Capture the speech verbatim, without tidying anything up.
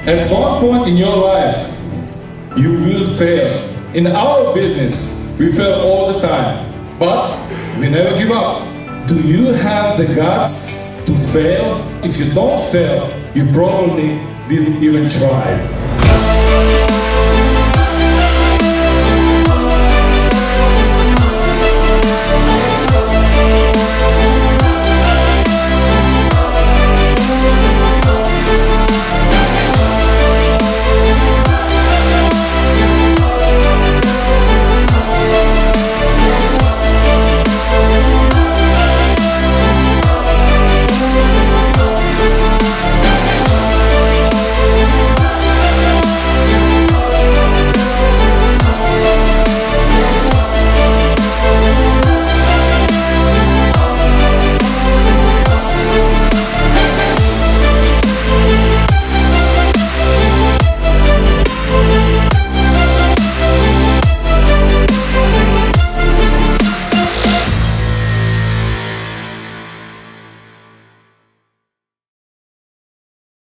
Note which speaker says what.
Speaker 1: At one point in your life, you will fail. In our business, we fail all the time, but we never give up. Do you have the guts to fail? If you don't fail, you probably didn't even try it.